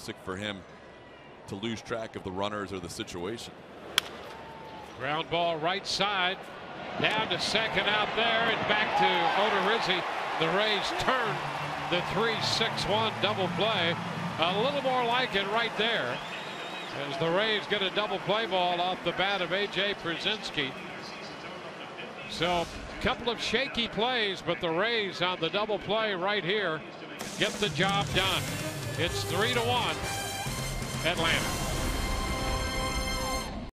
uncharacteristic for him to lose track of the runners or the situation. Ground ball right side, down to second out there, and back to Odorizzi. The Rays turn the 3-6-1 double play. A little more like it right there, as the Rays get a double play ball off the bat of A.J. Pierzynski. So a couple of shaky plays, but the Rays on the double play right here get the job done. It's 3-1 Atlanta.